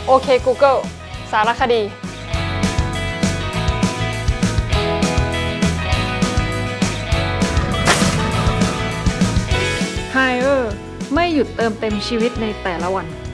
โอเค Google สารคดีไฮเออร์ไม่หยุดเติมเต็มชีวิตในแต่ละวัน